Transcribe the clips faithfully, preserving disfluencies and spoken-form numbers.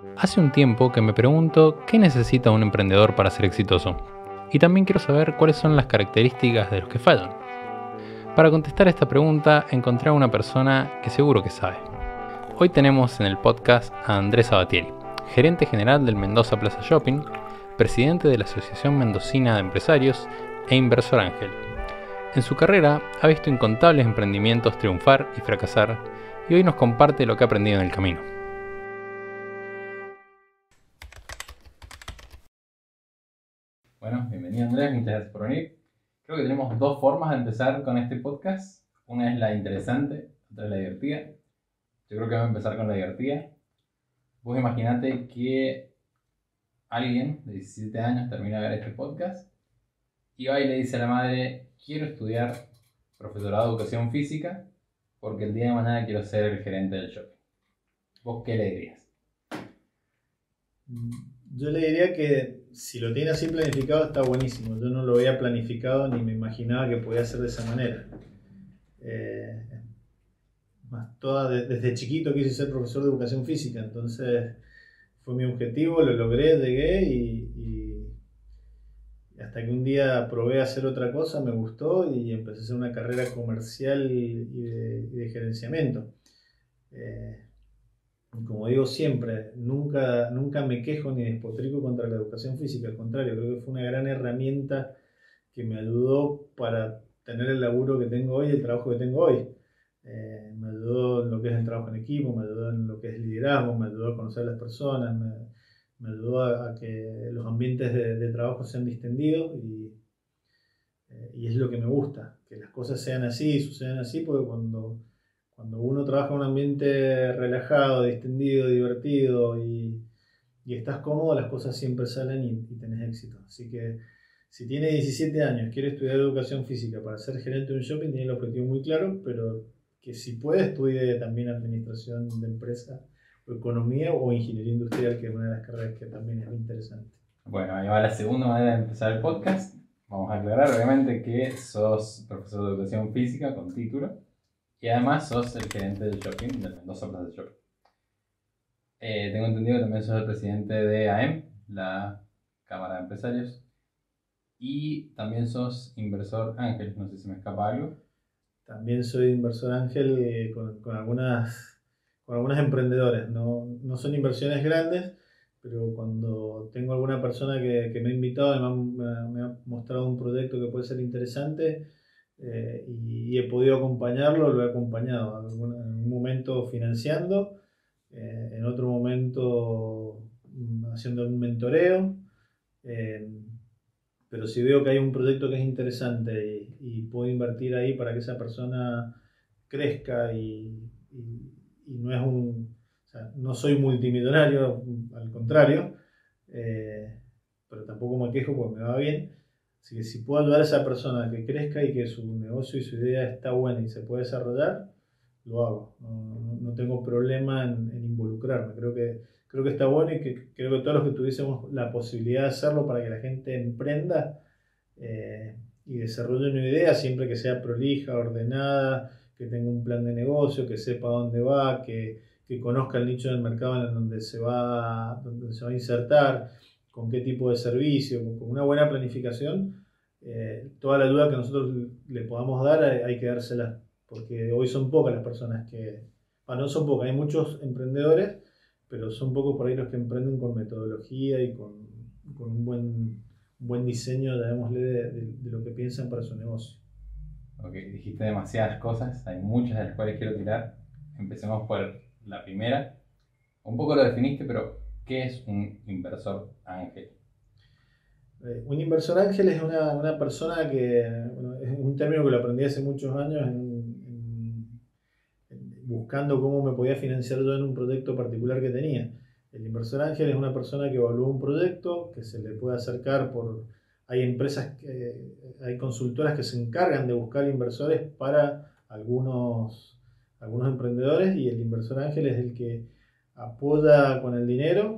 Hace un tiempo que me pregunto qué necesita un emprendedor para ser exitoso. Y también quiero saber cuáles son las características de los que fallan. Para contestar esta pregunta encontré a una persona que seguro que sabe. Hoy tenemos en el podcast a Andrés Sabatieri, gerente general del Mendoza Plaza Shopping, presidente de la Asociación Mendocina de Empresarios e inversor ángel. En su carrera ha visto incontables emprendimientos triunfar y fracasar y hoy nos comparte lo que ha aprendido en el camino. Bueno, bienvenido Andrés, muchas gracias por venir. Creo que tenemos dos formas de empezar con este podcast. Una es la interesante, otra es la divertida. Yo creo que vamos a empezar con la divertida. Vos imaginate que alguien de diecisiete años termina de ver este podcast y va y le dice a la madre: quiero estudiar profesorado de educación física porque el día de mañana quiero ser el gerente del shopping. ¿Vos qué le dirías? Yo le diría que si lo tiene así planificado está buenísimo. Yo no lo había planificado ni me imaginaba que podía ser de esa manera. Eh, más toda, desde chiquito quise ser profesor de educación física, entonces fue mi objetivo, lo logré, llegué y, y hasta que un día probé a hacer otra cosa, me gustó y empecé a hacer una carrera comercial y de, y de gerenciamiento. Eh, Como digo siempre, nunca, nunca me quejo ni despotrico contra la educación física, al contrario, creo que fue una gran herramienta que me ayudó para tener el laburo que tengo hoy, el trabajo que tengo hoy. Eh, me ayudó en lo que es el trabajo en equipo, me ayudó en lo que es liderazgo, me ayudó a conocer a las personas, me, me ayudó a, a que los ambientes de, de trabajo sean distendidos y, eh, y es lo que me gusta, que las cosas sean así, sucedan así, porque cuando... Cuando uno trabaja en un ambiente relajado, distendido, divertido y, y estás cómodo, las cosas siempre salen y, y tenés éxito. Así que si tiene diecisiete años, quiere estudiar educación física para ser gerente de un shopping, tiene el objetivo muy claro, pero que si puede estudie también administración de empresa, o economía o ingeniería industrial, que es una de las carreras que también es muy interesante. Bueno, ahí va la segunda manera de empezar el podcast. Vamos a aclarar obviamente que sos profesor de educación física con título. Y además sos el gerente del shopping, del Mendoza Plaza Shopping. Eh, tengo entendido que también sos el presidente de A E M, la Cámara de Empresarios. Y también sos inversor ángel, no sé si me escapa algo. También soy inversor ángel eh, con, con, algunas, con algunos emprendedores. No, no son inversiones grandes, pero cuando tengo alguna persona que, que me ha invitado y me ha, me ha mostrado un proyecto que puede ser interesante, Eh, y, y he podido acompañarlo, lo he acompañado en un momento financiando, eh, en otro momento haciendo un mentoreo, eh, pero si veo que hay un proyecto que es interesante y, y puedo invertir ahí para que esa persona crezca y, y, y no es un, o sea, no soy multimillonario, al contrario, eh, pero tampoco me quejo porque me va bien. Así que si puedo ayudar a esa persona a que crezca y que su negocio y su idea está buena y se puede desarrollar, lo hago. No, no, no tengo problema en, en involucrarme. Creo que, creo que está bueno y que creo que todos los que tuviésemos la posibilidad de hacerlo para que la gente emprenda eh, y desarrolle una idea, siempre que sea prolija, ordenada, que tenga un plan de negocio, que sepa dónde va, que, que conozca el nicho del mercado en donde se va, donde se va a insertar, con qué tipo de servicio, con una buena planificación, eh, toda la ayuda que nosotros le podamos dar hay, hay que dársela, porque hoy son pocas las personas que, bueno, no son pocas, hay muchos emprendedores, pero son pocos por ahí los que emprenden con metodología y con, con un buen, buen diseño, llamémosle, de, de, de lo que piensan para su negocio. Ok, dijiste demasiadas cosas, hay muchas de las cuales quiero tirar. Empecemos por la primera. Un poco lo definiste, pero ¿qué es un inversor ángel? Eh, un inversor ángel es una, una persona que, bueno, es un término que lo aprendí hace muchos años en, en, en, buscando cómo me podía financiar yo en un proyecto particular que tenía. El inversor ángel es una persona que evalúa un proyecto, que se le puede acercar por... Hay empresas, que, hay consultoras que se encargan de buscar inversores para algunos, algunos emprendedores y el inversor ángel es el que apoya con el dinero.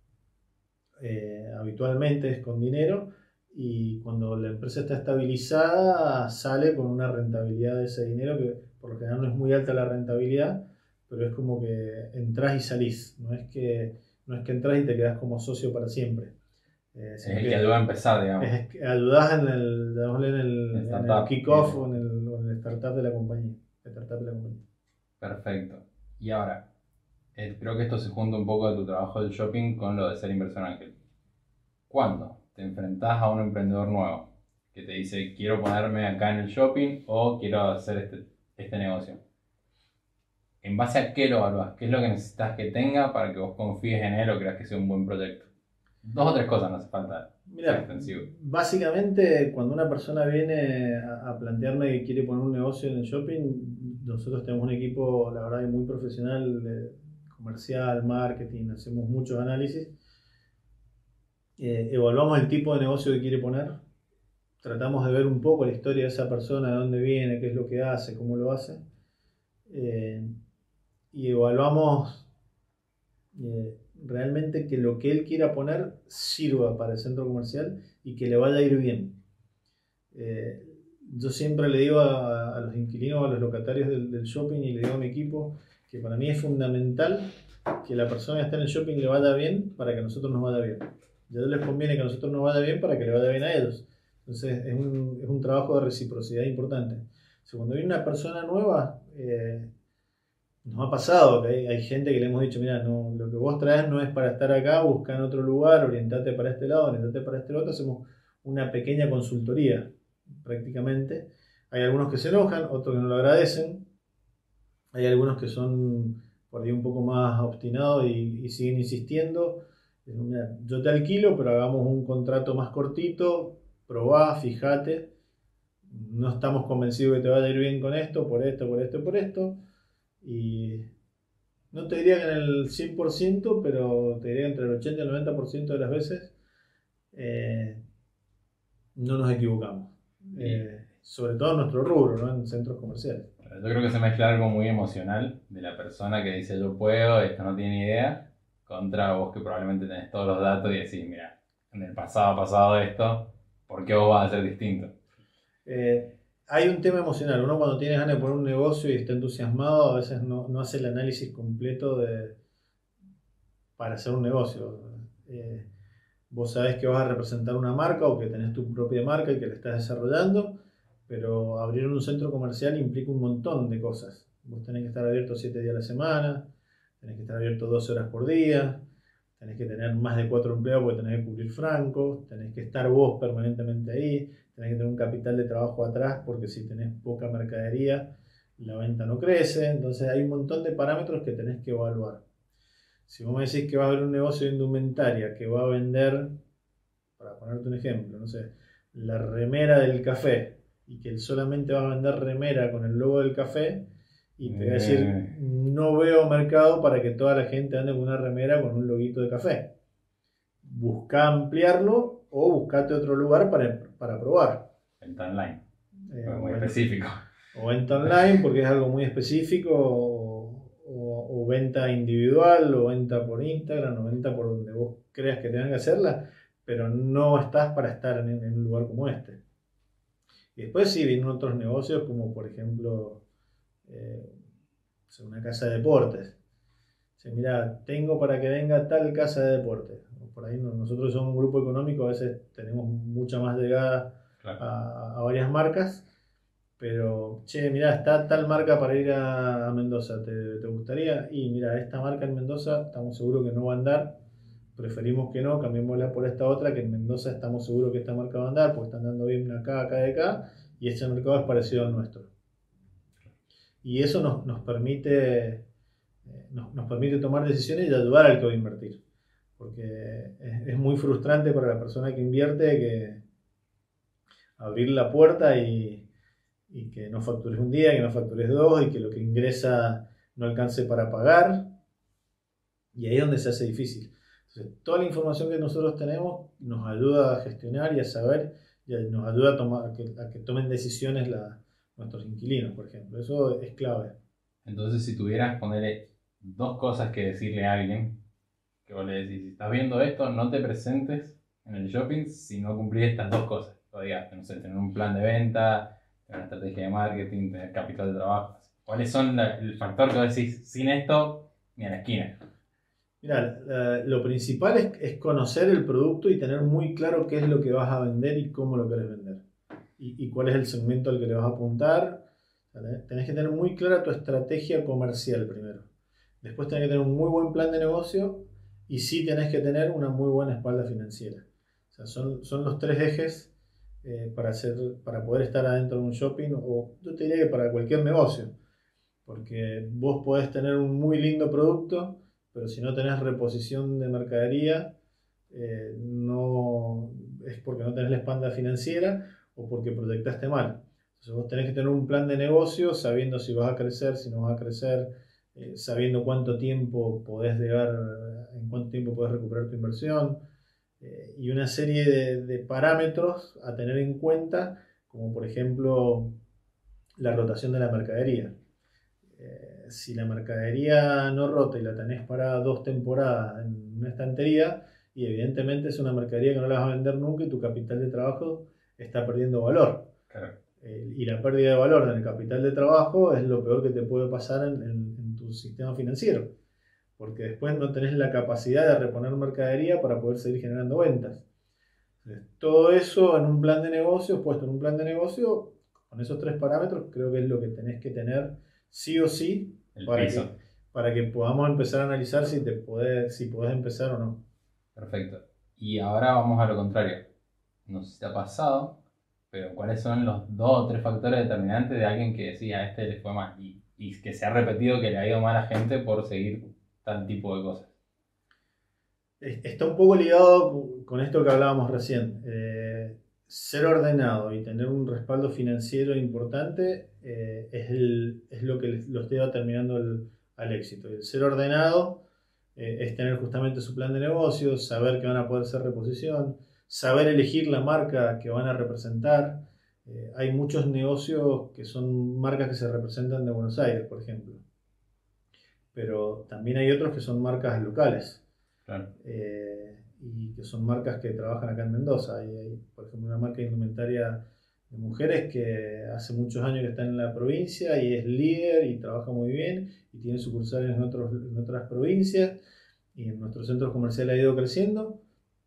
Eh, habitualmente es con dinero y cuando la empresa está estabilizada sale con una rentabilidad de ese dinero que por lo general no es muy alta la rentabilidad, pero es como que entras y salís, no es que no es que entras y te quedas como socio para siempre. Eh, es el que, que ayuda a empezar, digamos. Es que ayudas en el, en el, el, en el kick-off o en el, o en el startup de la compañía. El startup de la compañía. Perfecto. Y ahora, eh, creo que esto se junta un poco de tu trabajo del shopping con lo de ser inversor ángel. ¿Cuándo te enfrentás a un emprendedor nuevo que te dice quiero ponerme acá en el shopping o quiero hacer este, este negocio? ¿En base a qué lo evaluás? ¿Qué es lo que necesitas que tenga para que vos confíes en él o creas que sea un buen proyecto? Dos o tres cosas, no hace falta. Mira, extensivo. Básicamente cuando una persona viene a, a plantearme que quiere poner un negocio en el shopping, nosotros tenemos un equipo, la verdad, muy profesional, de comercial, marketing, hacemos muchos análisis. Eh, evaluamos el tipo de negocio que quiere poner, tratamos de ver un poco la historia de esa persona, de dónde viene, qué es lo que hace, cómo lo hace, eh, y evaluamos eh, realmente que lo que él quiera poner sirva para el centro comercial y que le vaya a ir bien. Eh, yo siempre le digo a, a los inquilinos, a los locatarios del, del shopping y le digo a mi equipo que para mí es fundamental que la persona que está en el shopping le vaya bien para que a nosotros nos vaya bien. Y a ellos les conviene que a nosotros nos vaya bien para que le vaya bien a ellos. Entonces es un, es un trabajo de reciprocidad importante. O sea, cuando viene una persona nueva, eh, nos ha pasado que hay, hay gente que le hemos dicho, mira, no, lo que vos traes no es para estar acá, busca en otro lugar, orientate para este lado, orientate para este otro, hacemos una pequeña consultoría prácticamente. Hay algunos que se enojan, otros que no lo agradecen, hay algunos que son por ahí un poco más obstinados y, y siguen insistiendo. Mira, yo te alquilo, pero hagamos un contrato más cortito, probá, fíjate, no estamos convencidos que te vaya a ir bien con esto, por esto, por esto, por esto. Y no te diría que en el cien por ciento, pero te diría que entre el ochenta y el noventa por ciento de las veces eh, no nos equivocamos. Eh, sobre todo en nuestro rubro, ¿no? En centros comerciales. Yo creo que se mezcla algo muy emocional de la persona que dice yo puedo, esto no tiene idea, contra vos que probablemente tenés todos los datos y decís, mira, en el pasado ha pasado esto, ¿por qué vos vas a ser distinto? Eh, Hay un tema emocional. Uno cuando tiene ganas de poner un negocio y está entusiasmado, a veces no, no hace el análisis completo de, para hacer un negocio. Eh, vos sabés que vas a representar una marca o que tenés tu propia marca y que la estás desarrollando, pero abrir un centro comercial implica un montón de cosas. Vos tenés que estar abierto siete días a la semana, tenés que estar abierto doce horas por día, tenés que tener más de cuatro empleados porque tenés que cubrir francos, tenés que estar vos permanentemente ahí, tenés que tener un capital de trabajo atrás porque si tenés poca mercadería la venta no crece. Entonces hay un montón de parámetros que tenés que evaluar. Si vos me decís que va a haber un negocio de indumentaria que va a vender, para ponerte un ejemplo, no sé, la remera del café y que él solamente va a vender remera con el logo del café, y te voy a decir, no veo mercado para que toda la gente ande con una remera con un loguito de café. Busca ampliarlo o buscate otro lugar para, para probar. Venta online. Eh, muy específico. O venta online porque es algo muy específico, o, o, o venta individual, o venta por Instagram, o venta por donde vos creas que tengan que hacerla, pero no estás para estar en, en un lugar como este. Y después sí vienen otros negocios como por ejemplo eh, una casa de deportes. O sea, mira, tengo para que venga tal casa de deportes. Por ahí nosotros somos un grupo económico, a veces tenemos mucha más llegada claro. a, a varias marcas, pero che, mira, está tal marca para ir a, a Mendoza, ¿te, ¿te gustaría? Y mira, esta marca en Mendoza estamos seguros que no va a andar, preferimos que no, cambiémosla por esta otra, que en Mendoza estamos seguros que esta marca va a andar, porque están dando bien acá, acá de acá, y este mercado es parecido al nuestro. Y eso nos, nos permite nos, nos permite tomar decisiones y ayudar al que va a invertir, porque es, es muy frustrante para la persona que invierte que abrir la puerta y, y que no factures un día, que no factures dos, y que lo que ingresa no alcance para pagar, y ahí es donde se hace difícil. Entonces, toda la información que nosotros tenemos nos ayuda a gestionar y a saber, y nos ayuda a, tomar, a, que, a que tomen decisiones la, nuestros inquilinos, por ejemplo. Eso es clave. Entonces, si tuvieras ponerle dos cosas que decirle a alguien, que vos le decís, si estás viendo esto, no te presentes en el shopping si no cumplís estas dos cosas. O digas, no sé, tener un plan de venta, tener una estrategia de marketing, tener capital de trabajo. ¿Cuáles son la, el factor que vos decís, sin esto, ni a la esquina? Mira, la- lo principal es, es conocer el producto y tener muy claro qué es lo que vas a vender y cómo lo querés vender. Y, y cuál es el segmento al que le vas a apuntar. ¿Vale? Tenés que tener muy clara tu estrategia comercial primero. Después tenés que tener un muy buen plan de negocio y sí tenés que tener una muy buena espalda financiera. O sea, son, son los tres ejes eh, para, hacer, para poder estar adentro de un shopping o yo te diría que para cualquier negocio. Porque vos podés tener un muy lindo producto, pero si no tenés reposición de mercadería, eh, no es porque no tenés la espalda financiera o porque proyectaste mal. Entonces vos tenés que tener un plan de negocio sabiendo si vas a crecer, si no vas a crecer, eh, sabiendo cuánto tiempo podés llegar, en cuánto tiempo podés recuperar tu inversión, eh, y una serie de, de parámetros a tener en cuenta, como por ejemplo la rotación de la mercadería. Eh, si la mercadería no rota y la tenés para dos temporadas en una estantería, y evidentemente es una mercadería que no la vas a vender nunca y tu capital de trabajo está perdiendo valor. Claro. Eh, y la pérdida de valor en el capital de trabajo es lo peor que te puede pasar en, en, en tu sistema financiero, porque después no tenés la capacidad de reponer mercadería para poder seguir generando ventas. Entonces, todo eso en un plan de negocio, puesto en un plan de negocio, con esos tres parámetros, creo que es lo que tenés que tener sí o sí El para piso. que, para que podamos empezar a analizar si, te podés, si podés empezar o no. Perfecto. Y ahora vamos a lo contrario. No sé si te ha pasado, pero ¿cuáles son los dos o tres factores determinantes de alguien que decía a este le fue mal? Y, y que se ha repetido que le ha ido mal a gente por seguir tal tipo de cosas. Está un poco ligado con esto que hablábamos recién. Eh, ser ordenado y tener un respaldo financiero importante eh, es, el, es lo que los lleva terminando el, al éxito. El ser ordenado eh, es tener justamente su plan de negocios, saber que van a poder hacer reposición, saber elegir la marca que van a representar. Eh, hay muchos negocios que son marcas que se representan de Buenos Aires, por ejemplo, pero también hay otros que son marcas locales. Claro. Eh, y que son marcas que trabajan acá en Mendoza. Hay, hay, por ejemplo, una marca de indumentaria de mujeres que hace muchos años que está en la provincia y es líder y trabaja muy bien y tiene sucursales en, otros, en otras provincias y en nuestros centros comerciales ha ido creciendo.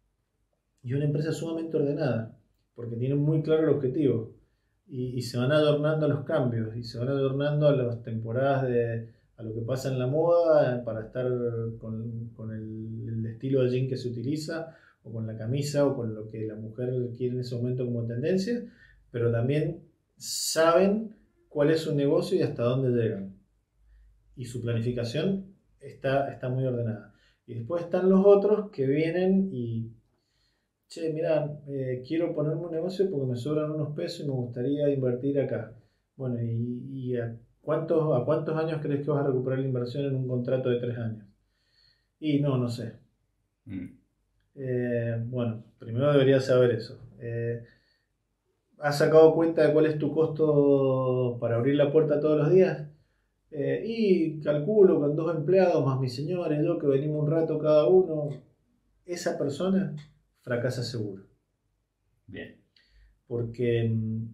Y una empresa sumamente ordenada porque tiene muy claro el objetivo y, y se van adornando a los cambios y se van adornando a las temporadas de a lo que pasa en la moda para estar con, con el, el, estilo de jean que se utiliza o con la camisa o con lo que la mujer quiere en ese momento como tendencia, pero también saben cuál es su negocio y hasta dónde llegan. Y su planificación está, está muy ordenada. Y después están los otros que vienen y, che, mira, eh, quiero ponerme un negocio porque me sobran unos pesos y me gustaría invertir acá. Bueno, ¿y, y a, cuántos, a cuántos años crees que vas a recuperar la inversión en un contrato de tres años? Y no, no sé. Mm. Eh, bueno, primero deberías saber eso. Eh, ¿Has sacado cuenta de cuál es tu costo para abrir la puerta todos los días? Eh, y calculo con dos empleados más mi señora y yo que venimos un rato cada uno, esa persona fracasa seguro. Bien. Porque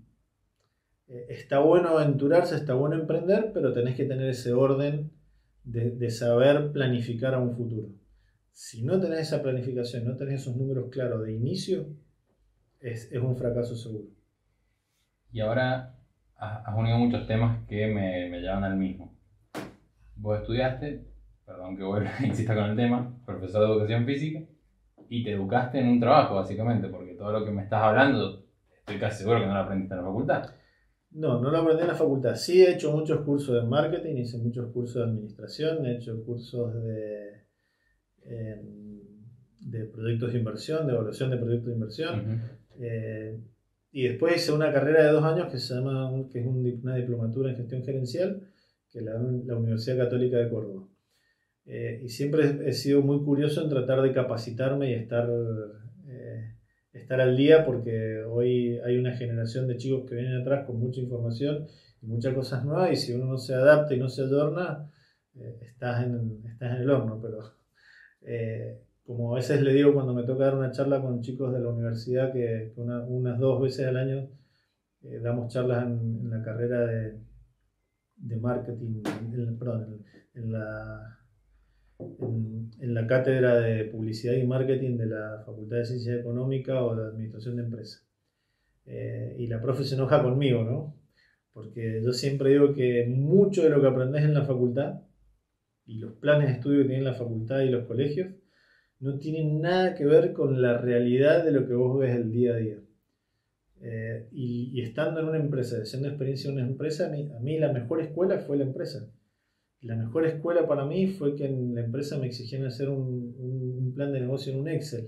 eh, está bueno aventurarse, está bueno emprender, pero tenés que tener ese orden de, de saber planificar a un futuro. Si no tenés esa planificación, no tenés esos números claros de inicio, es, es un fracaso seguro. Y ahora has has unido muchos temas que me, me llevan al mismo. Vos estudiaste, perdón que vuelva, insista con el tema, profesor de educación física, y te educaste en un trabajo, básicamente, porque todo lo que me estás hablando, estoy casi seguro que no lo aprendiste en la facultad. No, no lo aprendí en la facultad. Sí he hecho muchos cursos de marketing, hice muchos cursos de administración, he hecho cursos de, eh, de proyectos de inversión, de evaluación de proyectos de inversión. Uh-huh. Eh, y después hice una carrera de dos años que se llama, que es un, una diplomatura en gestión gerencial, que la la Universidad Católica de Córdoba. Eh, y siempre he sido muy curioso en tratar de capacitarme y estar, eh, estar al día porque hoy hay una generación de chicos que vienen atrás con mucha información y muchas cosas nuevas y si uno no se adapta y no se adorna, eh, estás, en, estás en el horno. Pero eh, como a veces le digo cuando me toca dar una charla con chicos de la universidad, que, que una, unas dos veces al año eh, damos charlas en, en la carrera de, de marketing, en, perdón, en, en la en, en la cátedra de Publicidad y Marketing de la Facultad de Ciencia Económica o de Administración de Empresas. Eh, y la profe se enoja conmigo, ¿no? Porque yo siempre digo que mucho de lo que aprendes en la facultad y los planes de estudio que tienen la facultad y los colegios no tienen nada que ver con la realidad de lo que vos ves el día a día. Eh, y, y estando en una empresa, haciendo experiencia en una empresa, a mí, a mí la mejor escuela fue la empresa. La mejor escuela para mí fue que en la empresa me exigían hacer un, un, un plan de negocio en un Excel.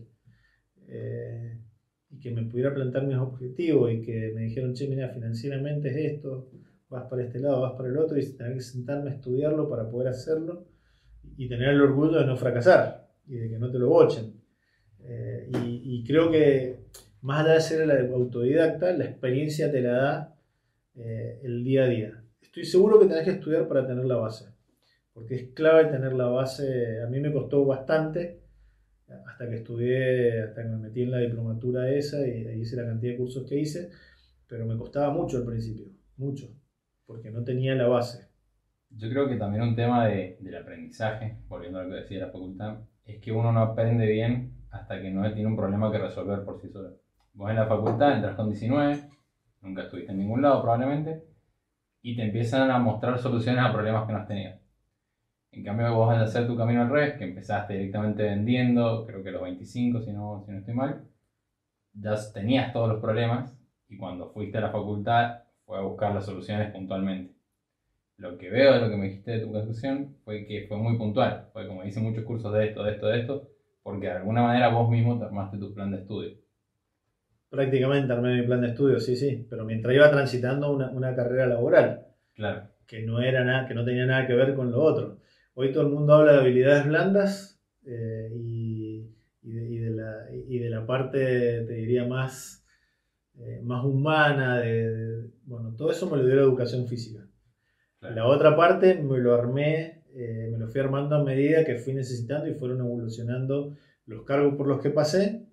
Eh, y que me pudiera plantear mis objetivos y que me dijeron, che, mira, financieramente es esto, vas para este lado, vas para el otro, y tener que sentarme a estudiarlo para poder hacerlo y tener el orgullo de no fracasar y de que no te lo bochen. Eh, y, y creo que más allá de ser la autodidacta, la experiencia te la da eh, el día a día. Estoy seguro que tenés que estudiar para tener la base, porque es clave tener la base. A mí me costó bastante hasta que estudié, hasta que me metí en la diplomatura esa y ahí hice la cantidad de cursos que hice, pero me costaba mucho al principio, mucho, porque no tenía la base. Yo creo que también un tema de, del aprendizaje, volviendo a lo que decía la facultad, es que uno no aprende bien hasta que no tiene un problema que resolver por sí solo. Vos en la facultad entras con diecinueve, nunca estuviste en ningún lado probablemente, y te empiezan a mostrar soluciones a problemas que no has tenido. En cambio vos vas a hacer tu camino al revés, que empezaste directamente vendiendo, creo que a los veinticinco, si no, si no estoy mal, ya tenías todos los problemas y cuando fuiste a la facultad fue a buscar las soluciones puntualmente. Lo que veo de lo que me dijiste de tu conclusión fue que fue muy puntual, fue como hice muchos cursos de esto, de esto, de esto, porque de alguna manera vos mismo te armaste tu plan de estudio. Prácticamente armé mi plan de estudio, sí, sí, pero mientras iba transitando una, una carrera laboral, claro, que no era nada, que no tenía nada que ver con lo otro. Hoy todo el mundo habla de habilidades blandas eh, y, y, de, y, de la, y de la parte, te diría, más, eh, más humana, de, de, bueno, todo eso me lo dio la educación física. Claro. La otra parte me lo armé, eh, me lo fui armando a medida que fui necesitando y fueron evolucionando los cargos por los que pasé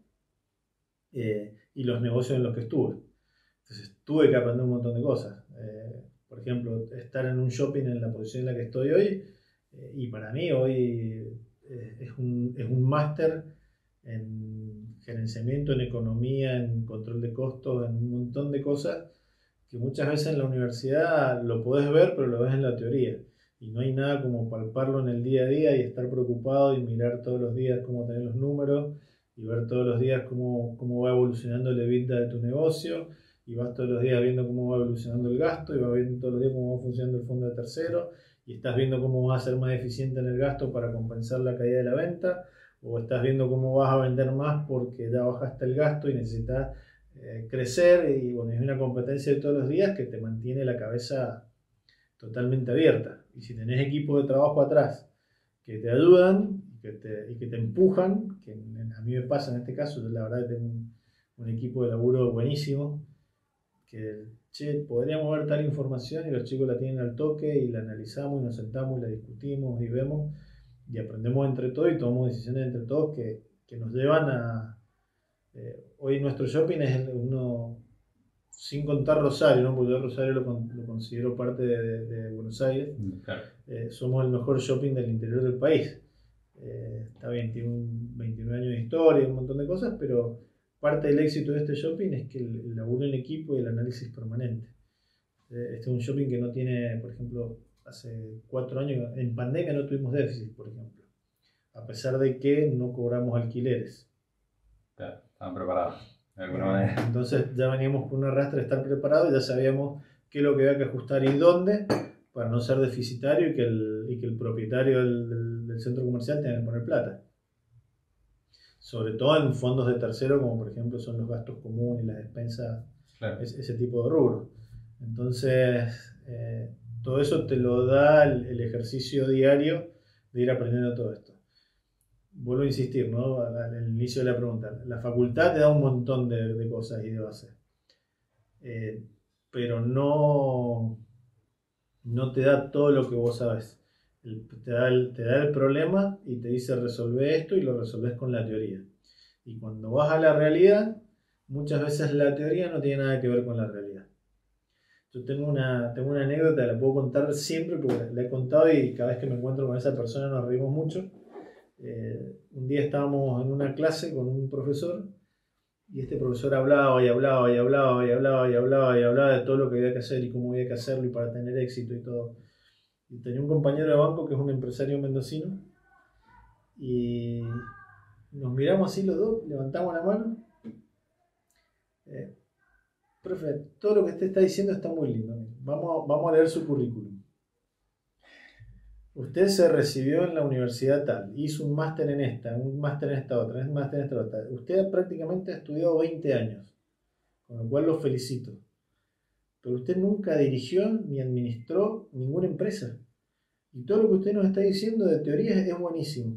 eh, y los negocios en los que estuve. Entonces tuve que aprender un montón de cosas. Eh, por ejemplo, estar en un shopping en la posición en la que estoy hoy, eh, y para mí hoy eh, es un, es un máster en gerenciamiento, en economía, en control de costos, en un montón de cosas que muchas veces en la universidad lo podés ver, pero lo ves en la teoría. Y no hay nada como palparlo en el día a día y estar preocupado y mirar todos los días cómo tener los números y ver todos los días cómo, cómo va evolucionando el EBITDA de tu negocio, y vas todos los días viendo cómo va evolucionando el gasto y vas viendo todos los días cómo va funcionando el fondo de tercero y estás viendo cómo vas a ser más eficiente en el gasto para compensar la caída de la venta, o estás viendo cómo vas a vender más porque ya bajaste el gasto y necesitas eh, crecer. Y bueno, es una competencia de todos los días que te mantiene la cabeza totalmente abierta. Y si tenés equipo de trabajo atrás que te ayudan y que te, y que te empujan, que a mí me pasa en este caso, yo la verdad que tengo un, un equipo de laburo buenísimo, que, che, podríamos ver tal información y los chicos la tienen al toque y la analizamos y nos sentamos y la discutimos y vemos y aprendemos entre todos y tomamos decisiones entre todos que, que nos llevan a... Eh, hoy nuestro shopping es uno, sin contar Rosario, ¿no? Porque yo Rosario lo, lo considero parte de, de, de Buenos Aires. Claro. Eh, somos el mejor shopping del interior del país. Eh, está bien, tiene un veintinueve años de historia y un montón de cosas, pero parte del éxito de este shopping es que el, el laburo en equipo y el análisis permanente. Este es un shopping que no tiene, por ejemplo, hace cuatro años, en pandemia no tuvimos déficit, por ejemplo, a pesar de que no cobramos alquileres. Claro, estaban preparados, de alguna manera. Entonces ya veníamos con un arrastre de estar preparados y ya sabíamos qué es lo que había que ajustar y dónde para no ser deficitario y que el, y que el propietario del, del, del centro comercial tenga que poner plata. Sobre todo en fondos de tercero, como por ejemplo son los gastos comunes y las despensas, claro. es, ese tipo de rubro. Entonces, eh, todo eso te lo da el, el ejercicio diario de ir aprendiendo todo esto. Vuelvo a insistir, ¿no? Al inicio de la pregunta. La facultad te da un montón de, de cosas y de bases, eh, pero no, no te da todo lo que vos sabes. Te da, el, te da el problema y te dice resolver esto y lo resolves con la teoría. Y cuando vas a la realidad, muchas veces la teoría no tiene nada que ver con la realidad. Yo tengo una, tengo una anécdota, la puedo contar siempre porque la he contado y cada vez que me encuentro con esa persona nos reímos mucho. Eh, un día estábamos en una clase con un profesor y este profesor hablaba y hablaba y hablaba y hablaba y hablaba y hablaba de todo lo que había que hacer y cómo había que hacerlo y para tener éxito y todo. Y tenía un compañero de banco que es un empresario mendocino y nos miramos así los dos, levantamos la mano. Eh, Profe, todo lo que usted está diciendo está muy lindo. Vamos, vamos a leer su currículum. Usted se recibió en la universidad tal, hizo un máster en esta, un máster en esta otra, un máster en esta otra. Usted prácticamente ha estudiado veinte años, con lo cual lo felicito. Pero usted nunca dirigió ni administró ninguna empresa. Y todo lo que usted nos está diciendo de teoría es buenísimo.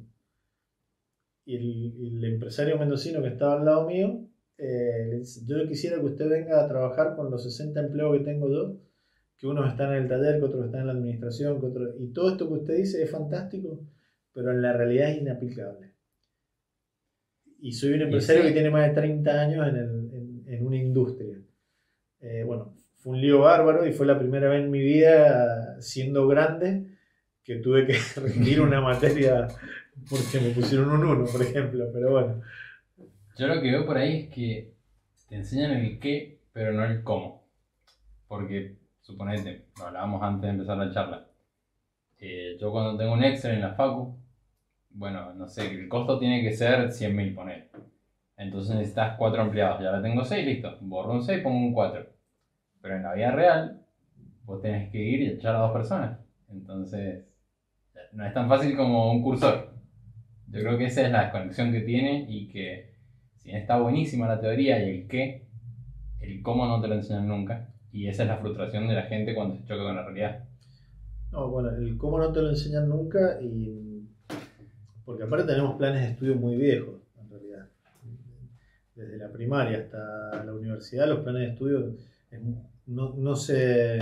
Y el, el empresario mendocino que estaba al lado mío, eh, yo quisiera que usted venga a trabajar con los sesenta empleados que tengo yo, que unos están en el taller, que otros están en la administración, que otros, y todo esto que usted dice es fantástico, pero en la realidad es inaplicable. Y soy un empresario sí. que tiene más de treinta años en, el, en, en una industria. Eh, bueno, fue un lío bárbaro y fue la primera vez en mi vida, siendo grande, que tuve que rendir una materia porque me pusieron un uno, por ejemplo, pero bueno. Yo lo que veo por ahí es que te enseñan el qué, pero no el cómo. Porque, suponete, lo hablábamos antes de empezar la charla. Eh, yo cuando tengo un Excel en la facu, bueno, no sé, el costo tiene que ser cien mil, poner. Entonces necesitas cuatro empleados. Ya la tengo seis, listo. Borro un seis, pongo un cuatro. Pero en la vida real, vos tenés que ir y echar a dos personas. Entonces, no es tan fácil como un cursor. Yo creo que esa es la desconexión que tiene y que, si bien está buenísima la teoría y el qué, el cómo no te lo enseñan nunca. Y esa es la frustración de la gente cuando se choca con la realidad. No, bueno, el cómo no te lo enseñan nunca y... porque aparte tenemos planes de estudio muy viejos, en realidad. Desde la primaria hasta la universidad, los planes de estudio no, no, se,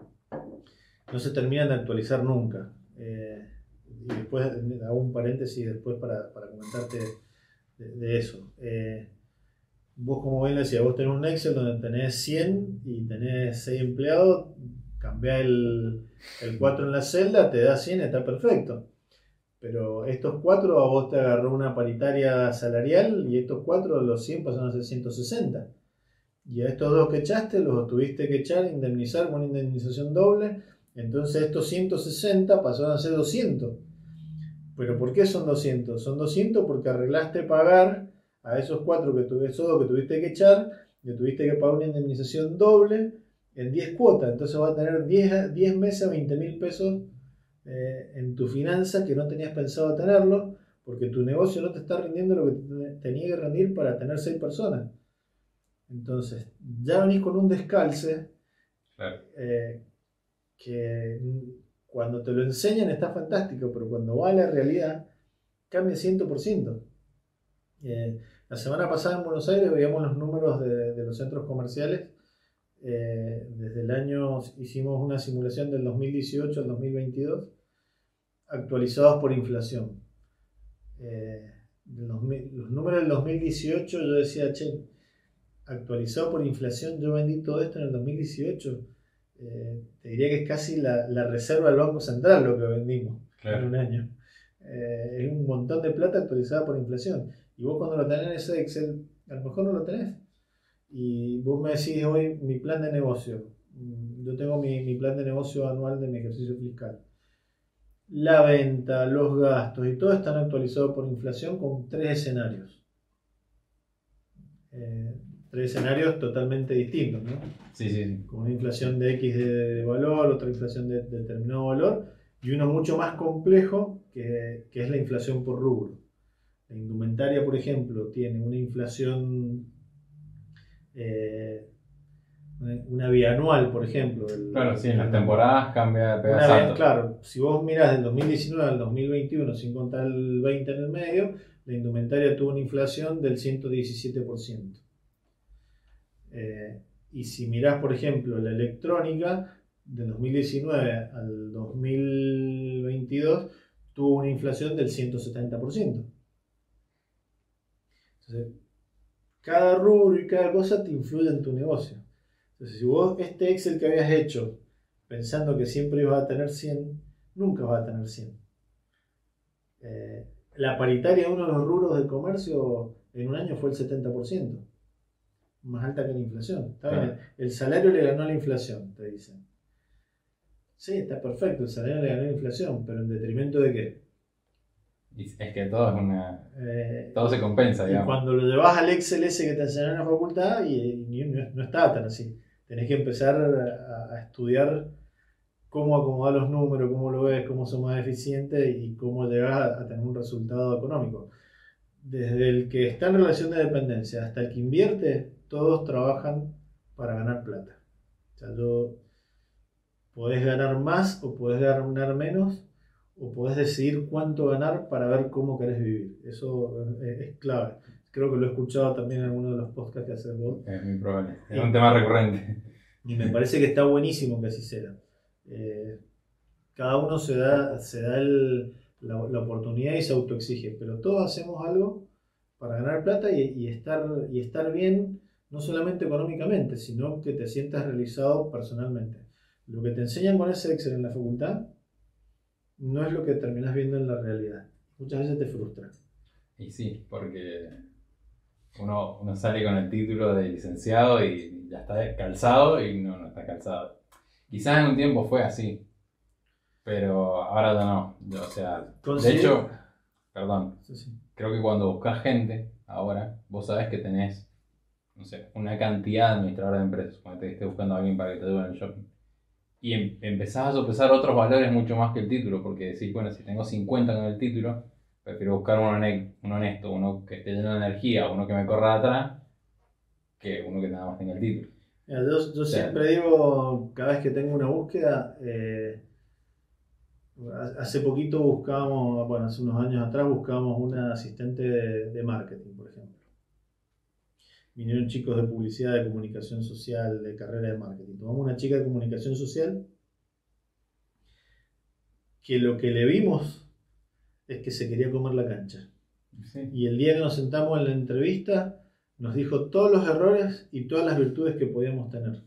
no se terminan de actualizar nunca. Eh, y después hago un paréntesis después para, para comentarte de, de eso. Eh, vos, como bien decías, vos tenés un Excel donde tenés cien y tenés seis empleados, cambiás el, el cuatro en la celda, te da cien, está perfecto. Pero estos cuatro a vos te agarró una paritaria salarial y estos cuatro, los cien pasaron a ser ciento sesenta. Y a estos dos que echaste los tuviste que echar, indemnizar con una indemnización doble. Entonces estos ciento sesenta pasaron a ser doscientos. ¿Pero por qué son doscientos? Son doscientos porque arreglaste pagar a esos cuatro que tuviste, esos dos que tuviste que echar, le tuviste que pagar una indemnización doble en diez cuotas. Entonces vas a tener diez, diez meses, veinte mil pesos eh, en tu finanza que no tenías pensado tenerlo, porque tu negocio no te está rindiendo lo que te tenía que rendir para tener seis personas. Entonces, ya venís con un descalce, claro. eh, que cuando te lo enseñan está fantástico, pero cuando va a la realidad cambia cien por ciento. Eh, la semana pasada en Buenos Aires veíamos los números de, de los centros comerciales. Eh, desde el año, hicimos una simulación del dos mil dieciocho al dos mil veintidós, actualizados por inflación. Eh, los, los números del dos mil dieciocho, yo decía, che, actualizado por inflación, yo vendí todo esto en el dos mil dieciocho. Eh, te diría que es casi la, la reserva del Banco Central lo que vendimos, claro, en un año. Eh, es un montón de plata actualizada por inflación. Y vos cuando lo tenés en ese Excel, a lo mejor no lo tenés. Y vos me decís hoy mi plan de negocio. Yo tengo mi, mi plan de negocio anual de mi ejercicio fiscal. La venta, los gastos y todo están actualizados por inflación con tres escenarios. Eh, tres escenarios totalmente distintos, ¿no? Sí, sí. Con una inflación de X de valor, otra inflación de, de determinado valor y uno mucho más complejo que, que es la inflación por rubro. La indumentaria, por ejemplo, tiene una inflación, eh, una bianual, por ejemplo. El, claro, sí, en las temporadas cambia de una, claro, si vos mirás del dos mil diecinueve al dos mil veintiuno sin contar el veinte en el medio, la indumentaria tuvo una inflación del ciento diecisiete por ciento. Eh, y si mirás, por ejemplo, la electrónica, del dos mil diecinueve al dos mil veintidós tuvo una inflación del ciento setenta por ciento. Entonces, cada rubro y cada cosa te influye en tu negocio. Entonces, si vos este Excel que habías hecho pensando que siempre ibas a tener cien, nunca vas a tener cien. Eh, La paritaria de uno de los rubros del comercio en un año fue el setenta por ciento, más alta que la inflación. Está Claro. bien, el salario le ganó a la inflación, te dicen. Sí, está perfecto, el salario le ganó a la inflación, pero ¿en detrimento de qué? Y es que todo es una. Eh, Todo se compensa, y digamos. cuando lo llevas al Excel ese que te enseñaron en la facultad, y, y no, no estaba tan así. Tenés que empezar a, a estudiar cómo acomodar los números, cómo lo ves, cómo son más eficientes y cómo llegas a, a tener un resultado económico. Desde el que está en relación de dependencia hasta el que invierte, todos trabajan para ganar plata. O sea, yo, podés ganar más o podés ganar menos o podés decidir cuánto ganar para ver cómo querés vivir. Eso es, es clave. Creo que lo he escuchado también en alguno de los podcasts que haces vos. Es muy probable. Es Y, un tema recurrente. y me parece que está buenísimo que así sea. Eh, cada uno se da, se da el, la, la oportunidad y se autoexige, pero todos hacemos algo para ganar plata y, y, estar, y estar bien, no solamente económicamente, sino que te sientas realizado personalmente. Lo que te enseñan con ese Excel en la facultad no es lo que terminas viendo en la realidad. Muchas veces te frustra. Y sí, porque uno, uno sale con el título de licenciado y ya está calzado y no, no está calzado. Quizás en un tiempo fue así, pero ahora ya no. Yo, o sea, de hecho, perdón, Sí, sí. creo que cuando buscas gente ahora, vos sabés que tenés, no sé, una cantidad de administradores de empresas, cuando te estés buscando a alguien para que te ayude en el shopping. Y em- empezás a sopesar otros valores mucho más que el título, porque decís, bueno, si tengo cincuenta con el título, prefiero buscar uno, hone- uno honesto, uno que esté lleno de energía, uno que me corra de atrás, que uno que nada más tenga el título. Mira, yo, yo O sea, siempre digo, cada vez que tengo una búsqueda, eh, hace poquito buscábamos, bueno, hace unos años atrás buscábamos una asistente de, de marketing, por ejemplo. Vinieron chicos de publicidad, de comunicación social, de carrera de marketing. Tomamos una chica de comunicación social que lo que le vimos es que se quería comer la cancha. sí. Y el día que nos sentamos en la entrevista, nos dijo todos los errores y todas las virtudes que podíamos tener.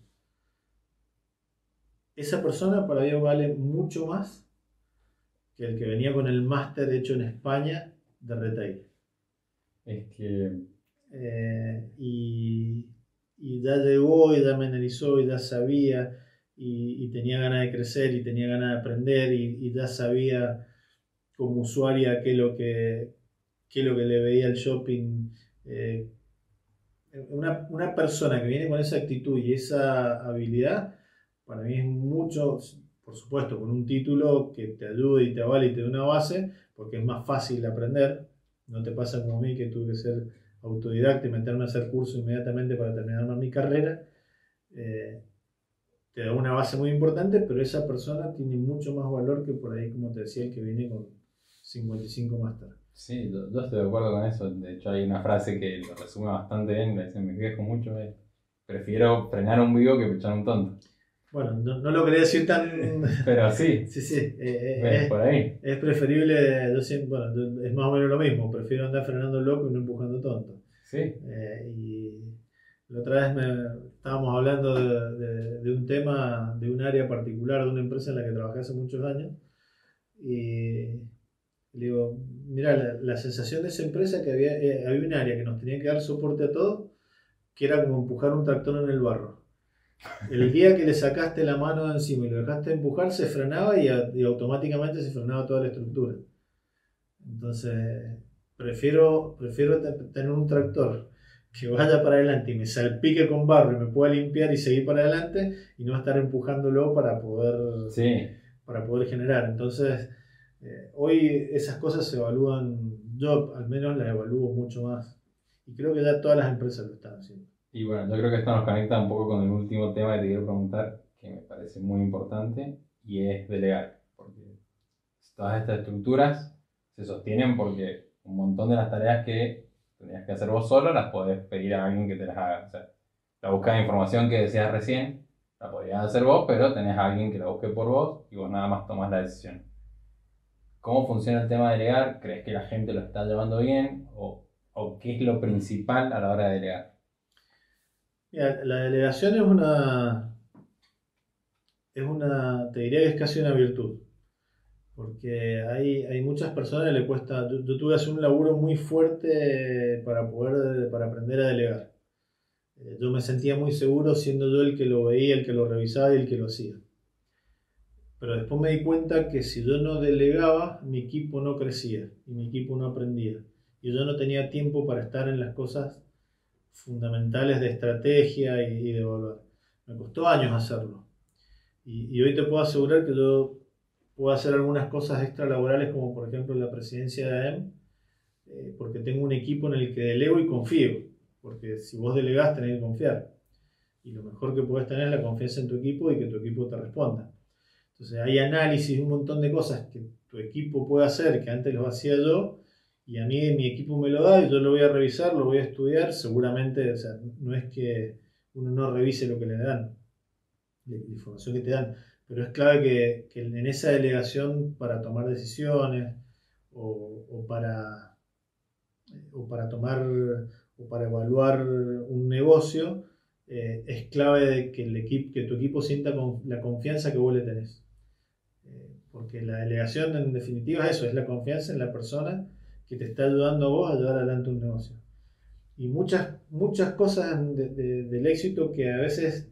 Esa persona para Dios vale mucho más que el que venía con el máster hecho en España de retail. Es que, Eh, y, y ya llegó y ya me analizó y ya sabía y, y tenía ganas de crecer y tenía ganas de aprender y, y ya sabía como usuaria qué es lo que, qué es lo que le veía el shopping. Eh, una, una persona que viene con esa actitud y esa habilidad, para mí es mucho, por supuesto, con un título que te ayude y te avale y te dé una base, porque es más fácil aprender. No te pasa como a mí que tuve que ser autodidacta y meterme a hacer curso inmediatamente para terminar mi carrera. Eh, te da una base muy importante, pero esa persona tiene mucho más valor que por ahí, como te decía, el que viene con cincuenta y cinco máster. sí, yo, yo estoy de acuerdo con eso. De hecho, hay una frase que lo resume bastante bien, que dice, me quejo mucho, es, prefiero frenar un vivo que echar un tonto. Bueno, no, no lo quería decir tan... Pero sí, Sí, sí, eh, eh, ves es, por ahí. es preferible, yo siempre, bueno, yo- es más o menos lo mismo, prefiero andar frenando loco y no empujando tonto. Sí, Eh, y la otra vez me, estábamos hablando de, de- de un tema, de un área particular, de una empresa en la que trabajé hace muchos años, y le digo, mira, la, la sensación de esa empresa que había, eh, había un área que nos tenía que dar soporte a todo, que era como empujar un tractor en el barro. El día que le sacaste la mano de encima y lo dejaste empujar, se frenaba y, a- y automáticamente se frenaba toda la estructura. Entonces, prefiero, prefiero te- tener un tractor que vaya para adelante y me salpique con barro y me pueda limpiar y seguir para adelante y no estar empujándolo para poder, sí. para poder generar. Entonces, eh, hoy esas cosas se evalúan, yo al menos las evalúo mucho más. Y creo que ya todas las empresas lo están haciendo. Y bueno, yo creo que esto nos conecta un poco con el último tema que te quiero preguntar, que me parece muy importante, y es delegar. Porque todas estas estructuras se sostienen porque un montón de las tareas que tendrías que hacer vos solo las podés pedir a alguien que te las haga. O sea, la búsqueda de información que decías recién, la podrías hacer vos, pero tenés a alguien que la busque por vos y vos nada más tomás la decisión. ¿Cómo funciona el tema de delegar? ¿Crees que la gente lo está llevando bien? ¿O, o qué es lo principal a la hora de delegar? Mira, la delegación es una, es una, te diría que es casi una virtud. Porque hay, hay muchas personas que le cuesta. Yo, yo tuve que hacer un laburo muy fuerte para poder, para aprender a delegar. Eh, Yo me sentía muy seguro siendo yo el que lo veía, el que lo revisaba y el que lo hacía. Pero después me di cuenta que si yo no delegaba, mi equipo no crecía y mi equipo no aprendía. Y yo no tenía tiempo para estar en las cosas fundamentales de estrategia y, y de evaluar. Me costó años hacerlo. Y, y hoy te puedo asegurar que yo puedo hacer algunas cosas extralaborales, como por ejemplo la presidencia de A E M, eh, porque tengo un equipo en el que delego y confío. Porque si vos delegás, tenés que confiar. Y lo mejor que puedes tener es la confianza en tu equipo y que tu equipo te responda. Entonces hay análisis, un montón de cosas que tu equipo puede hacer que antes los hacía yo y a mí mi equipo me lo da y yo lo voy a revisar, lo voy a estudiar. Seguramente, o sea, no es que uno no revise lo que le dan, la información que te dan, pero es clave que, que en esa delegación para tomar decisiones o, o para, o para tomar o para evaluar un negocio, eh, es clave de que, el equipo, que tu equipo sienta con, la confianza que vos le tenés. Eh, porque la delegación en definitiva es eso, es la confianza en la persona que te está ayudando a vos a llevar adelante un negocio. Y muchas, muchas cosas de, de, del éxito que a veces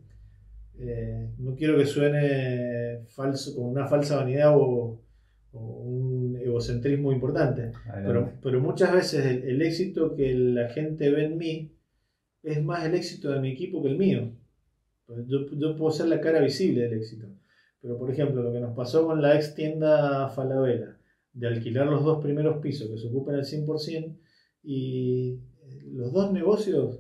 eh, no quiero que suene falso, con una falsa vanidad o, o un egocentrismo importante, pero, pero, muchas veces el, el éxito que la gente ve en mí es más el éxito de mi equipo que el mío. Yo, yo puedo ser la cara visible del éxito. Pero, por ejemplo, lo que nos pasó con la ex tienda Falabella, de alquilar los dos primeros pisos que se ocupan el cien por ciento, y los dos negocios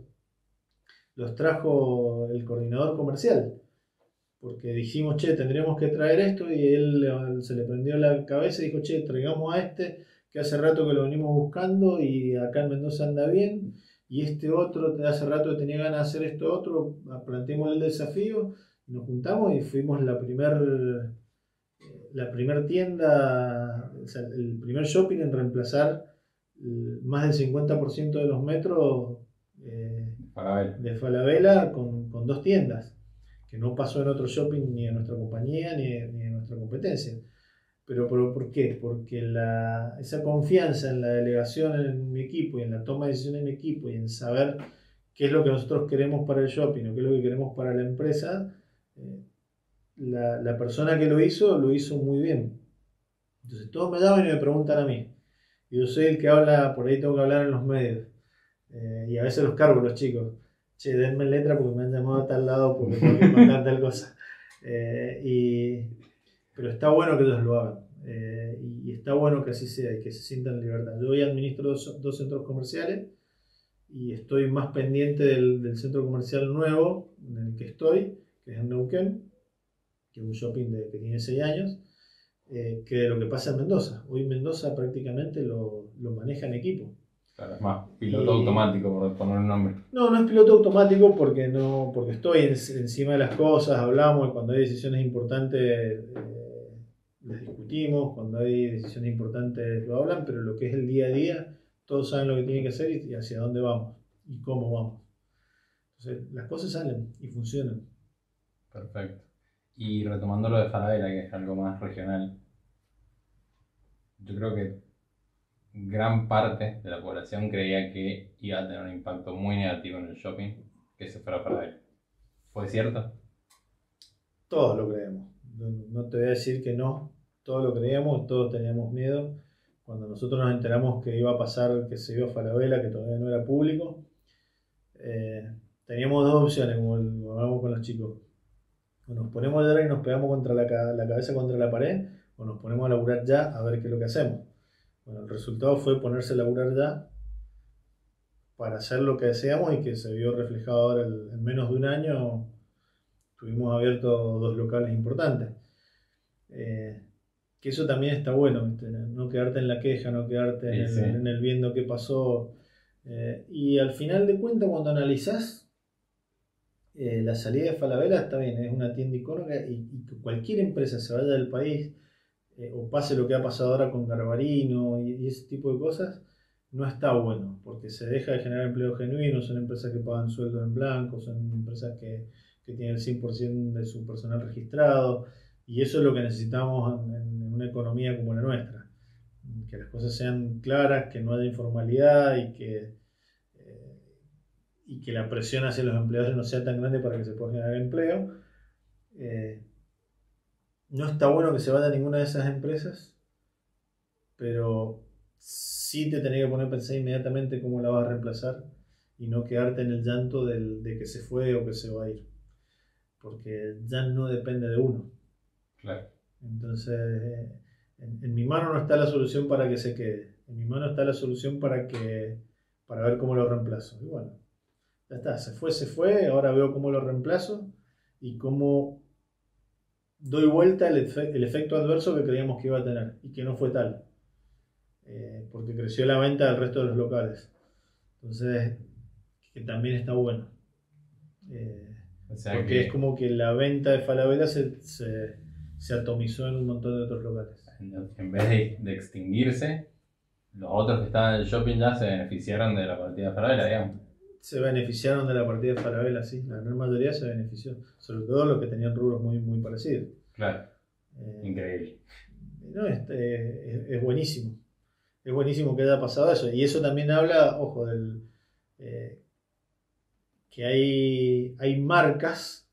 los trajo el coordinador comercial. Porque dijimos, che, tendríamos que traer esto, y él se le prendió la cabeza y dijo, che, traigamos a este, que hace rato que lo venimos buscando y acá en Mendoza anda bien, y este otro, hace rato que tenía ganas de hacer esto otro, planteamos el desafío, nos juntamos y fuimos la primer, la primer tienda, o sea, el primer shopping en reemplazar más del cincuenta por ciento de los metros eh, Falabella. de Falabella con, con dos tiendas, que no pasó en otro shopping ni en nuestra compañía ni, ni en nuestra competencia. Pero, pero ¿por qué? Porque la, esa confianza en la delegación en mi equipo y en la toma de decisiones en mi equipo y en saber qué es lo que nosotros queremos para el shopping o qué es lo que queremos para la empresa, eh, la, la persona que lo hizo, lo hizo muy bien. Entonces todos me llaman y me preguntan a mí. Y yo soy el que habla, por ahí tengo que hablar en los medios. Eh, y a veces los cargo los chicos. Che, denme letra porque me han llamado a tal lado porque tengo que mandar tal cosa. Eh, y, pero está bueno que ellos lo hagan. Eh, y, y está bueno que así sea y que se sientan en libertad. Yo hoy administro dos, dos centros comerciales y estoy más pendiente del, del centro comercial nuevo en el que estoy, que es en Neuquén, que es un shopping de, que tiene seis años, eh, que de lo que pasa en Mendoza. Hoy Mendoza prácticamente lo, lo maneja en equipo. Claro, es más piloto y, automático, por poner un nombre. No, no es piloto automático porque no porque estoy en, encima de las cosas, hablamos, y cuando hay decisiones importantes eh, las discutimos, cuando hay decisiones importantes lo hablan, pero lo que es el día a día, todos saben lo que tienen que hacer y, y hacia dónde vamos y cómo vamos. Entonces, las cosas salen y funcionan. Perfecto. Y retomando lo de Falabella, que es algo más regional, yo creo que gran parte de la población creía que iba a tener un impacto muy negativo en el shopping que se fuera para él. ¿Fue cierto? Todos lo creemos. No te voy a decir que no. Todos lo creíamos, todos teníamos miedo. Cuando nosotros nos enteramos que iba a pasar, que se iba a Falabella, que todavía no era público, eh, teníamos dos opciones, como hablamos con los chicos. O nos ponemos a llorar y nos pegamos contra la, la cabeza contra la pared, o nos ponemos a laburar ya a ver qué es lo que hacemos. Bueno, el resultado fue ponerse a laburar ya para hacer lo que deseamos y que se vio reflejado ahora en menos de un año. Tuvimos abiertos dos locales importantes. Eh, que eso también está bueno, ¿viste? No quedarte en la queja, no quedarte sí, en, el, sí. en el viendo qué pasó. Eh, y al final de cuentas, cuando analizás, eh, la salida de Falabella está bien, es una tienda icónica y, y que cualquier empresa se vaya del país, Eh, o pase lo que ha pasado ahora con Garbarino y, y ese tipo de cosas, no está bueno, porque se deja de generar empleo genuino, son empresas que pagan sueldos en blanco, son empresas que, que tienen el cien por ciento de su personal registrado, Y eso es lo que necesitamos en, en una economía como la nuestra. Que las cosas sean claras, que no haya informalidad y que, eh, y que la presión hacia los empleadores no sea tan grande para que se pueda generar empleo. Eh, no está bueno que se vaya a ninguna de esas empresas, pero sí te tenés que poner a pensar inmediatamente cómo la vas a reemplazar y no quedarte en el llanto del, de que se fue o que se va a ir. Porque ya no depende de uno. Claro. Entonces, en, en mi mano no está la solución para que se quede. En mi mano está la solución para que para ver cómo lo reemplazo. Y bueno, ya está, se fue, se fue. Ahora veo cómo lo reemplazo y cómo doy vuelta el, efe, el efecto adverso que creíamos que iba a tener y que no fue tal. Eh, porque creció la venta del resto de los locales. Entonces, que también está bueno. Eh, o sea porque que... es como que la venta de Falabella se, se, se atomizó en un montón de otros locales. En vez de, de extinguirse, los otros que estaban en el shopping ya se beneficiaron de la partida de Falabella, digamos. Se beneficiaron de la partida de Falabella, sí. La gran mayoría se benefició. Sobre todo los que tenían rubros muy, muy parecidos. Claro. Eh, Increíble. No, este, es, es buenísimo. Es buenísimo que haya pasado eso. Y eso también habla, ojo, del... Eh, que hay, hay marcas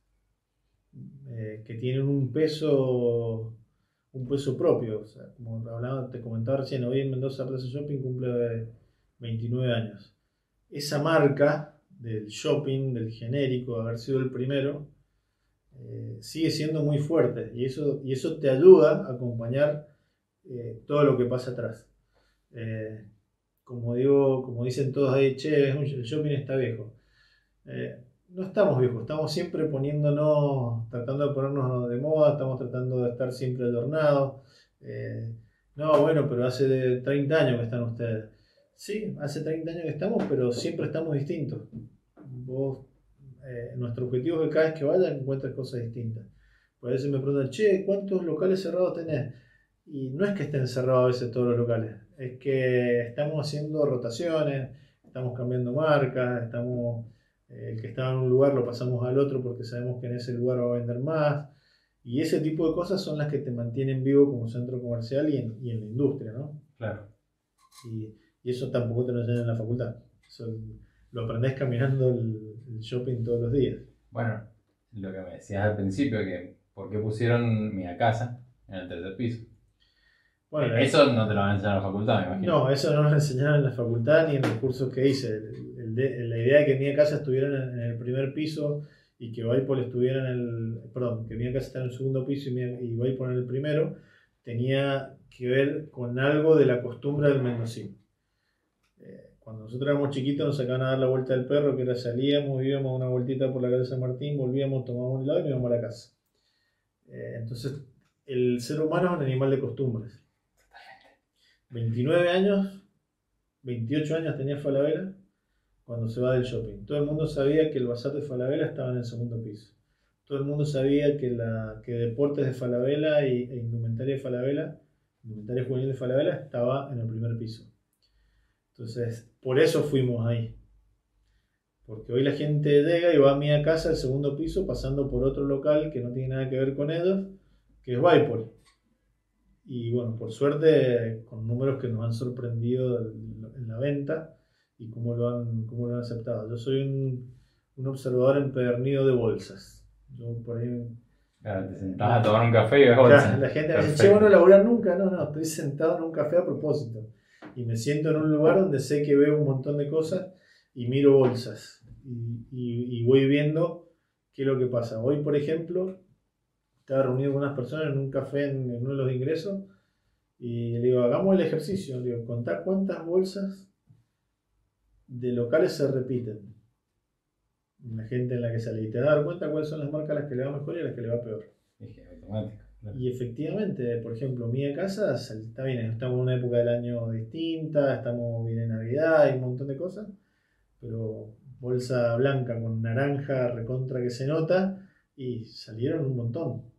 eh, que tienen un peso un peso propio. O sea, como hablaba, te comentaba recién, hoy en Mendoza Plaza Shopping cumple veintinueve años. Esa marca del shopping, del genérico, haber sido el primero, eh, sigue siendo muy fuerte y eso, y eso te ayuda a acompañar eh, todo lo que pasa atrás. Eh, como digo, como dicen todos ahí, che, el shopping está viejo. Eh, no estamos viejos, estamos siempre poniéndonos, tratando de ponernos de moda, estamos tratando de estar siempre adornados. Eh, no, bueno, pero hace treinta años que están ustedes. Sí, hace treinta años que estamos, pero siempre estamos distintos. Vos, eh, nuestro objetivo es que cada vez que vayas encuentres cosas distintas. Por a veces me preguntan, che, ¿cuántos locales cerrados tenés? Y no es que estén cerrados a veces todos los locales, es que estamos haciendo rotaciones, estamos cambiando marcas, estamos... El que estaba en un lugar lo pasamos al otro porque sabemos que en ese lugar va a vender más. Y ese tipo de cosas son las que te mantienen vivo como centro comercial y en, y en la industria, ¿no? Claro. Y, y eso tampoco te lo enseñan en la facultad. Eso lo aprendés caminando el, el shopping todos los días. Bueno, lo que me decías al principio, que ¿por qué pusieron mi casa en el tercer piso? Bueno, eso no te lo van a enseñar en la facultad, me imagino. No, eso no lo enseñaron en la facultad ni en los cursos que hice. El, el de, la idea de que mi casa estuviera en, en el primer piso y que Vaipol estuviera en el... Perdón, que mi casa está en el segundo piso y, y Vaipol en el primero, tenía que ver con algo de la costumbre del mendocino. Eh, cuando nosotros éramos chiquitos nos sacaban a dar la vuelta del perro, que era salíamos, íbamos una vueltita por la calle San Martín, volvíamos, tomábamos un helado y nos íbamos a la casa. Eh, entonces, el ser humano es un animal de costumbres. veintinueve años, veintiocho años tenía Falabella cuando se va del shopping. Todo el mundo sabía que el bazar de Falabella estaba en el segundo piso. Todo el mundo sabía que, la, que Deportes de Falabella y, e Indumentaria de Falabella, Indumentaria Juvenil de Falabella, estaba en el primer piso. Entonces, por eso fuimos ahí. Porque hoy la gente llega y va a mi casa al segundo piso pasando por otro local que no tiene nada que ver con ellos, que es Vaipol. Y bueno, por suerte, con números que nos han sorprendido en la venta y cómo lo han, cómo lo han aceptado. Yo soy un, un observador empedernido de bolsas. Yo por ahí... Claro, te sentás a tomar un café y ves bolsas. La gente me dice, che, bueno, laburar nunca. No, no, estoy sentado en un café a propósito. Y me siento en un lugar donde sé que veo un montón de cosas y miro bolsas. Y, y, y voy viendo qué es lo que pasa. Hoy, por ejemplo... Estaba reunido con unas personas en un café en, en uno de los ingresos y le digo, hagamos el ejercicio, le digo, contá cuántas bolsas de locales se repiten. La gente en la que sale y te da dar cuenta cuáles son las marcas a las que le va mejor y a las que le va peor. Es que automático. Claro. Y efectivamente, por ejemplo, mi casa está bien, estamos en una época del año distinta, estamos bien en Navidad y un montón de cosas, pero bolsa blanca con naranja recontra que se nota y salieron un montón.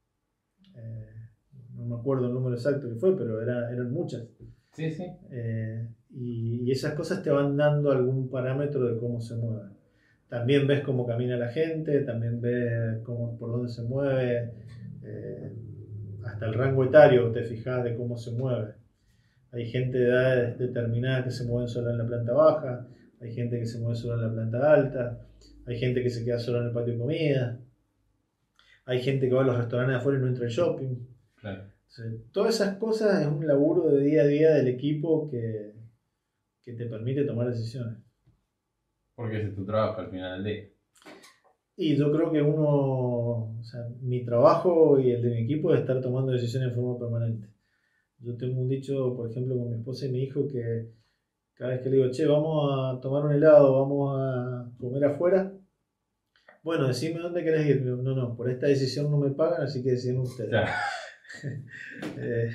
Eh, no me acuerdo el número exacto que fue, pero era, eran muchas. Sí, sí. Eh, y, y esas cosas te van dando algún parámetro de cómo se mueve. También ves cómo camina la gente, también ves cómo, por dónde se mueve. Eh, hasta el rango etario, te fijas de cómo se mueve. Hay gente de edades determinadas que se mueven solo en la planta baja, hay gente que se mueve solo en la planta alta, hay gente que se queda solo en el patio de comida, hay gente que va a los restaurantes afuera y no entra al shopping. Claro. Entonces, todas esas cosas es un laburo de día a día del equipo que, que te permite tomar decisiones. Porque ese es tu trabajo al final del día. Y yo creo que uno, o sea, mi trabajo y el de mi equipo es estar tomando decisiones en forma permanente. Yo tengo un dicho, por ejemplo, con mi esposa y mi hijo, que cada vez que le digo, che, vamos a tomar un helado, vamos a comer afuera. Bueno, decime dónde querés ir. No, no, por esta decisión no me pagan, así que deciden ustedes. Claro. eh,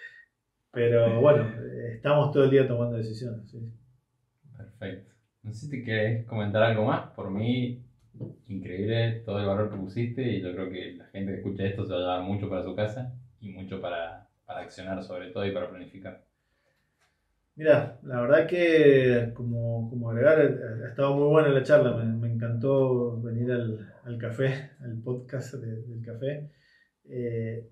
pero bueno, estamos todo el día tomando decisiones. ¿Sí? Perfecto. No sé si te querés comentar algo más. Por mí, increíble todo el valor que pusiste y yo creo que la gente que escucha esto se va a llevar mucho para su casa y mucho para, para accionar sobre todo y para planificar. Mira, la verdad que como, como agregar, ha estado muy buena la charla, me, me encantó venir al, al café, al podcast de, del café. Eh,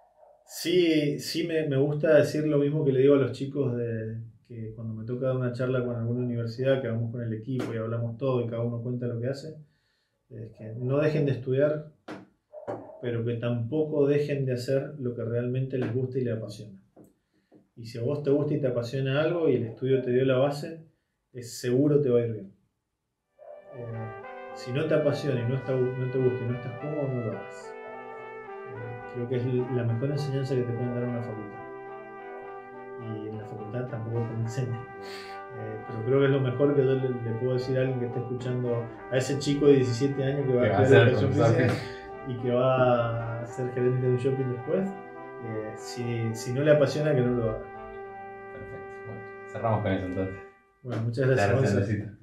sí, sí me, me gusta decir lo mismo que le digo a los chicos de que cuando me toca dar una charla con alguna universidad, que vamos con el equipo y hablamos todo y cada uno cuenta lo que hace, es que no dejen de estudiar, pero que tampoco dejen de hacer lo que realmente les gusta y les apasiona. Y si a vos te gusta y te apasiona algo y el estudio te dio la base, es seguro te va a ir bien. Eh, si no te apasiona y no, está, no te gusta y no estás cómodo, no lo hagas. Eh, creo que es la mejor enseñanza que te pueden dar en una facultad. Y en la facultad tampoco te enseñan. Eh, pero creo que es lo mejor que yo le, le puedo decir a alguien que esté escuchando, a ese chico de diecisiete años que va a estudiar educación física y que va a ser gerente de un shopping después. Eh, si, si no le apasiona, que no lo haga. Perfecto. Bueno, cerramos con eso entonces. Bueno, muchas gracias. Gracias, Andresito.